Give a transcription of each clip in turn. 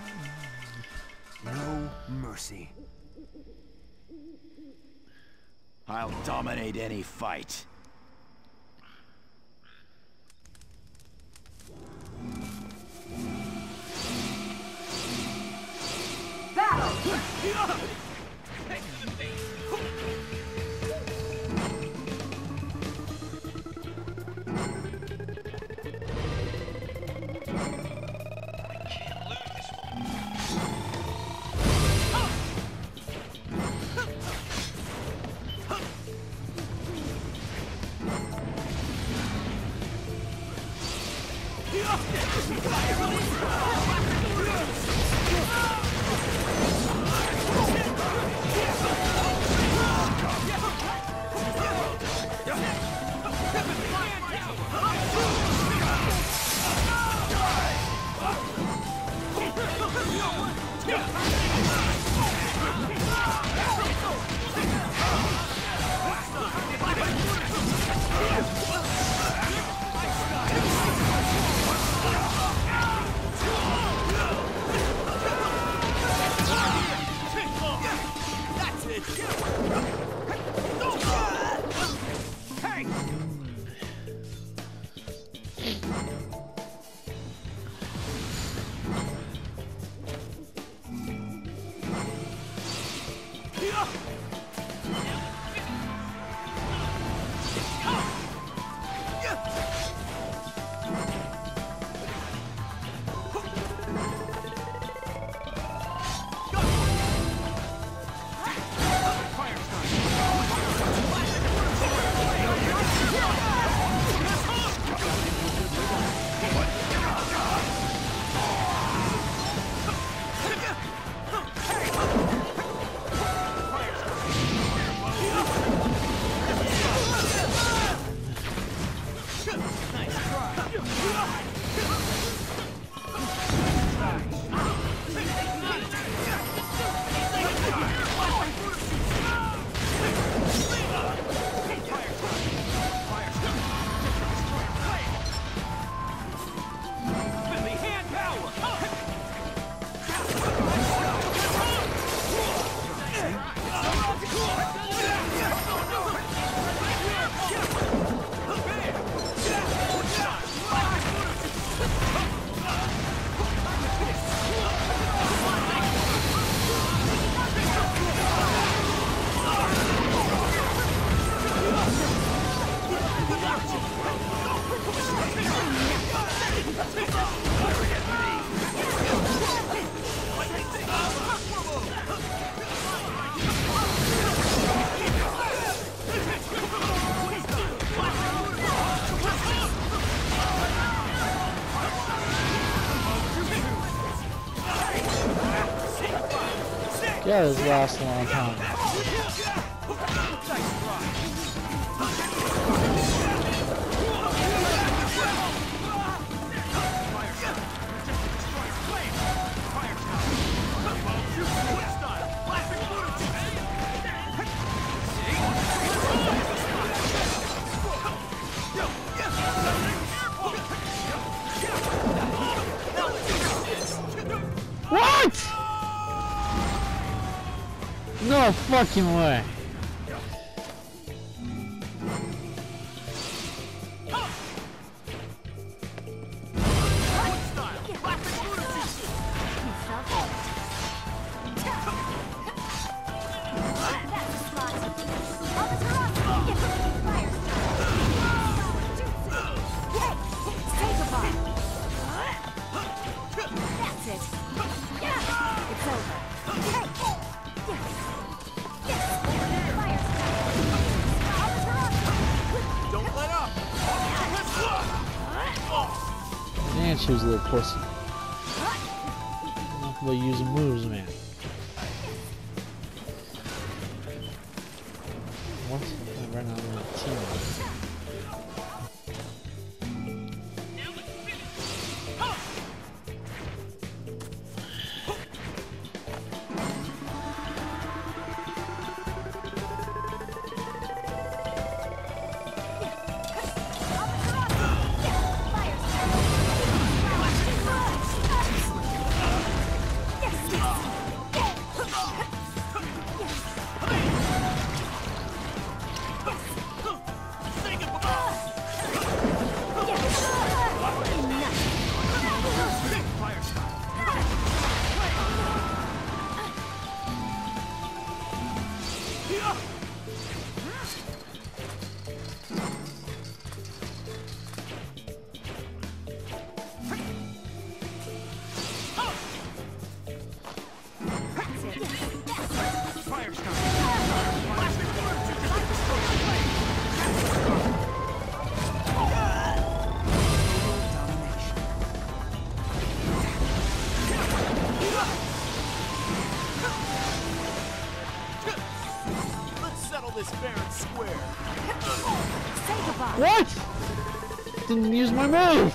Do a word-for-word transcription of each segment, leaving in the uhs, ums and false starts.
No mercy. I'll dominate any fight. Battle! Yeah, this lasts a long time. What? No fucking way. Man, she was a little pussy. Enough about using moves, man. What? I ran out of my team. What? Didn't use my move.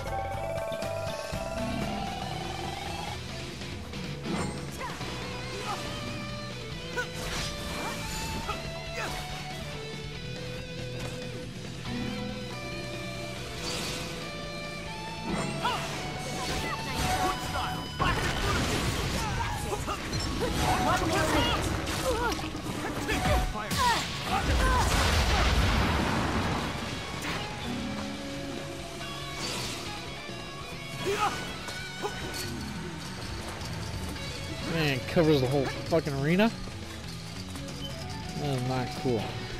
Man, it covers the whole fucking arena. That is not cool.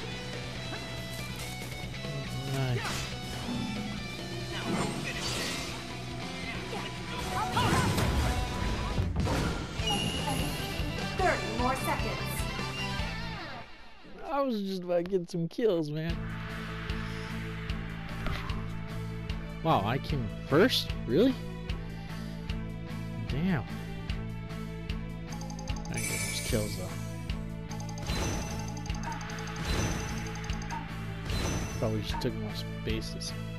Nice. thirty more seconds. I was just about to get some kills, man. Wow, I came first? Really? Damn. I didn't get those kills though. Probably just took more spaces.